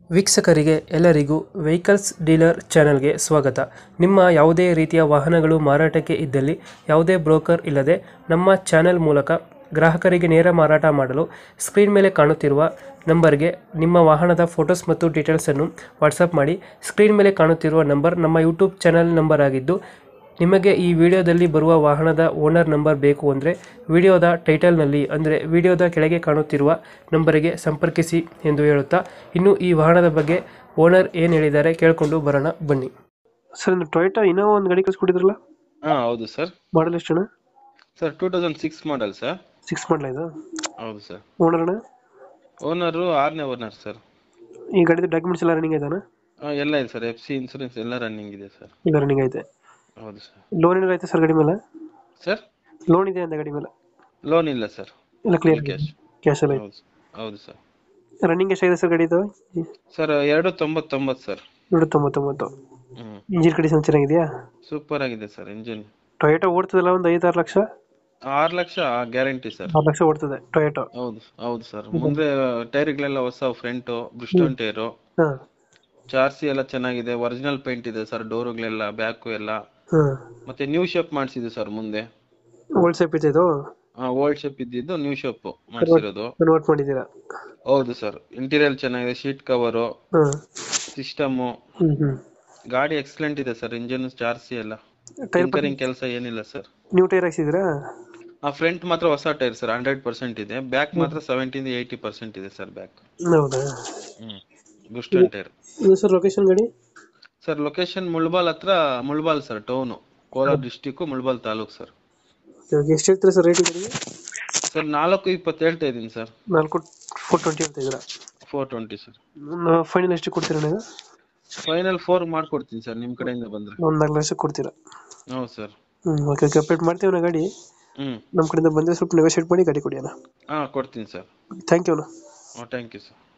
ವೀಕ್ಷಕರಿಗೆ ಎಲ್ಲರಿಗೂ vehicles dealer ಚಾನೆಲ್ಗೆ ಸ್ವಾಗತ. ನಿಮ್ಮ ಯಾವುದೇ ರೀತಿಯ ವಾಹನಗಳು ಮಾರಾಟಕ್ಕೆ ಇದ್ದಲ್ಲಿ ಯಾವುದೇ ಬ್ರೋಕರ್ ಇಲ್ಲದೆ ನಮ್ಮ ಚಾನೆಲ್ ಮೂಲಕ ಗ್ರಾಹಕರಿಗೆ ನೇರ ಮಾರಾಟ ಮಾಡಲು ಸ್ಕ್ರೀನ್ ಮೇಲೆ ಕಾಣುತ್ತಿರುವ ನಂಬರ್ಗೆ ನಿಮ್ಮ ವಾಹನದ ಫೋಟೋಸ್ ಮತ್ತು ಡೀಟೇಲ್ಸನ್ನು ವಾಟ್ಸಪ್ ಮಾಡಿ. ಸ್ಕ್ರೀನ್ ಮೇಲೆ ಕಾಣುತ್ತಿರುವ ನಂಬರ್ ನಮ್ಮ ಯೂಟ್ಯೂಬ್ ಚಾನೆಲ್ ನಂಬರ್ ಆಗಿದ್ದು, ನಿಮಗೆ ಈ ವಿಡಿಯೋದಲ್ಲಿ ಬರುವ ವಾಹನದ ಓನರ್ ನಂಬರ್ ಬೇಕು ಅಂದರೆ ವಿಡಿಯೋದ ಟೈಟಲ್ನಲ್ಲಿ ಅಂದರೆ ವಿಡಿಯೋದ ಕೆಳಗೆ ಕಾಣುತ್ತಿರುವ ನಂಬರಿಗೆ ಸಂಪರ್ಕಿಸಿ ಎಂದು ಹೇಳುತ್ತಾ, ಇನ್ನು ಈ ವಾಹನದ ಬಗ್ಗೆ ಓನರ್ ಏನು ಹೇಳಿದ್ದಾರೆ ಕೇಳಿಕೊಂಡು ಬರೋಣ ಬನ್ನಿ. ಸರ್, ಒಂದು ಟೊಯೋಟಾ ಇನ್ನೋವಾ ಒಂದು ಗಾಡಿ ಕಳಿಸ್ಕೊಟ್ಟಿದ್ರಲ್ಲ, ಹಾ ಹೌದು ಸರ್. ಮಾಡಲ್ ಎಷ್ಟು? Sir 2006 model sir. 6 ಮಾಡಲ ಇದು? ಹೌದು ಸರ್. ಓನರ್ ಅಣ್ಣ? ಓನರು 6ನೇ ಓನರ್ ಸರ್. ಈ ಗಾಡಿದ ಡಾಕ್ಯುಮೆಂಟ್ಸ್ ಎಲ್ಲ ರನ್ನಿಂಗ್ ಐತಾನ? ಎಲ್ಲ ಇದೆ ಸರ್. FC ಇನ್ಸೂರೆನ್ಸ್ ಎಲ್ಲ ರನ್ನಿಂಗ್ ಇದೆ ಸರ್. ಇಲ್ಲ, ರನ್ನಿಂಗ್ ಐತೆ. ಹೌದು ಸರ್. ಲೋನ್ ಏನಾರ ಐತೆ ಸರ್ ಗಾಡಿ ಮೇಲೆ? ಸರ್ ಲೋನ್ ಇದೆ ಅಂತ ಗಾಡಿ ಮೇಲೆ? ಲೋನ್ ಇಲ್ಲ ಸರ್. ಎಲ್ಲ ಕ್ಲಿಯರ್ ಕ್ಯಾಶ್. ಕ್ಯಾಶ್ ಎಲ್ಲ ಐತೆ. ಹೌದು ಹೌದು ಸರ್. ರನ್ನಿಂಗ್ ಎಷ್ಟಾಗಿದೆ ಸರ್ ಗಾಡಿ ಇದು? Sir 299 sir. 199. ಹ್ಮ್ ಇಂಜಿನ್ ಕಂಡೀಷನ್ ಚೆನ್ನಾಗಿದೆಯಾ? ಸೂಪರ್ ಆಗಿದೆ ಸರ್. ಇಂಜಿನ್ ಟೊಯೋಟಾ ಓಡ್ತದಲ್ಲ ಒಂದು 5-6 ಲಕ್ಷ? 6 lakh guarantee sir. 6 ಲಕ್ಷ ಓಡ್ತದೆ ಟೊಯೋಟಾ? ಹೌದು ಹೌದು ಸರ್. ಮುಂದೆ ಟೈರ್ಗಳೆಲ್ಲ ಹೊಸ ಫ್ರಂಟ್ ಬ್ರಿಸ್ಟೋನ್ ಟೈರು. ಹಾಂ ಚಾರ್ಸಿ ಎಲ್ಲ ಚೆನ್ನಾಗಿದೆ. ಒರಿಜಿನಲ್ ಪೇಂಟ್ ಇದೆ ಸರ್. ಡೋರ್ಗಳೆಲ್ಲ ಬ್ಯಾಕು ಎಲ್ಲ. ಹಾಂ. ಮತ್ತೆ ನ್ಯೂ ಶೇಪ್ ಮಾಡಿಸಿದೆ ಸರ್ ಮುಂದೆ. ಓಲ್ಡ್ ಶೇಪ್ ಇದೆ ಇದು? ಓಲ್ಡ್ ಶೇಪ್ ಇದ್ದಿದ್ದು ನ್ಯೂ ಶೇಪ್ ಮಾಡಿಸಿರೋದು. ಕನ್ವರ್ಟ್ ಮಾಡಿದ್ದೀರಾ? ಹೌದು ಸರ್. ಇಂಟೀರಿಯರ್ ಚೆನ್ನಾಗಿದೆ. ಶೀಟ್ ಕವರ್, ಹಾಂ. ಸಿಸ್ಟಮ್, ಹ್ಞೂ. ಗಾಡಿ ಎಕ್ಸಲೆಂಟ್ ಇದೆ ಸರ್. ಇಂಜಿನ್, ಚಾರ್ಸಿ ಎಲ್ಲ ಟೈರ್ ಟಿಂಕರಿಂಗ್ ಕೆಲಸ ಏನಿಲ್ಲ ಸರ್. New tyre ಹಾಕ್ಸಿದ್ದೀರಾ? ಆ ಫ್ರಂಟ್ ಮಾತ್ರ ಹೊಸ ಟೈರ್ ಸರ್. 100% ಇದೆ. ಬ್ಯಾಕ್ ಮಾತ್ರ 70-80% ಇದೆ ಸರ್ ಬ್ಯಾಕ್. ಹೌದಾ? Bridgestone tyre. ಇದು ಸರ್ ಲೊಕೇಶನ್ ಗಾಡಿ? ಸರ್ ಲೊಕೇಶನ್ ಮುಳ್ಬಾಲ್ ಹತ್ರ. Mulbagal sir town. Kolar district, Mulbagal taluk sir. ಎಷ್ಟು ಹೇಳ್ತೀರಾ ಸರ್ ರೇಟ್ ಗಾಡಿಗೆ? ಸರ್ 420 ಹೇಳ್ತಾ ಇದೀನಿ ಸರ್. 420 ಹೇಳ್ತಾ ಇದ್ದೀರಾ? 420 ಸರ್. ಫೈನಲ್ ಎಷ್ಟು ಕೊಡ್ತೀರಾ ನೀವು? ಫೈನಲ್ 4 ಮಾಡ್ಕೊಡ್ತೀನಿ ಸರ್ ನಿಮ್ ಕಡೆಯಿಂದ ಬಂದ್ರೆ. ಒಂದು 4 ಲಕ್ಷ ಕೊಡ್ತೀರಾ? ಹೌದು ಸರ್. ಓಕೆ, ಅಪ್ಡೇಟ್ ಮಾಡ್ತೀವಿ ನಾ ಗಾಡಿ. ನಮ್ಮ ಕಡೆಯಿಂದ ಬಂದರೆ ಸ್ವಲ್ಪ ನೆಗೋಶಿಯೇಟ್ ಮಾಡಿ ಗಾಡಿ ಕೊಡಿ ಅಣ್ಣ. ಕೊಡ್ತೀನಿ ಸರ್. ಥ್ಯಾಂಕ್ ಯು ಅಣ್ಣ. Thank you sir.